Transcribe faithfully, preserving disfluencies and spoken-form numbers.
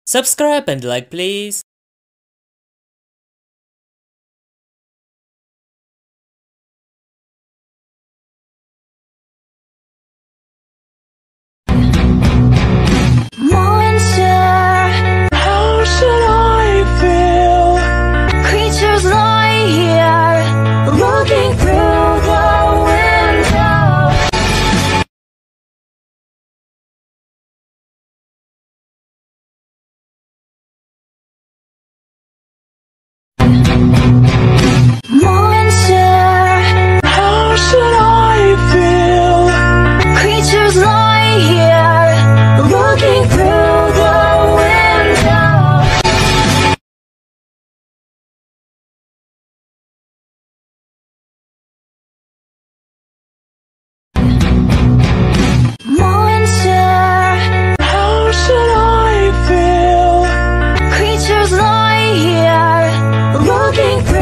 Subscribe and like please. Monster, how should I feel? Creatures lie here, looking through the window. Monster, how should I feel? Creatures lie here, looking through the window. Monster, how should I feel? Creatures lie here, looking through